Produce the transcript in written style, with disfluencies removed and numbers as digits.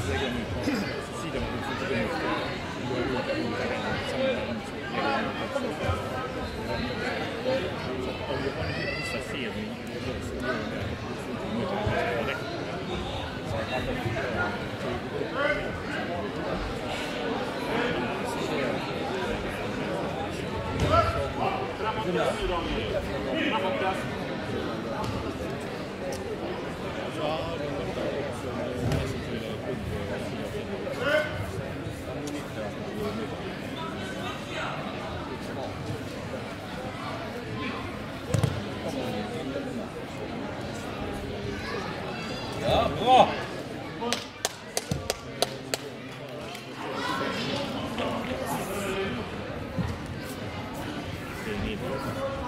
lägger nu på sidan av fotografiet och går runt olika länder samman så lägger man upp också. Så om du har en vissa sedning så gör det direkt. Ja, bra! Det är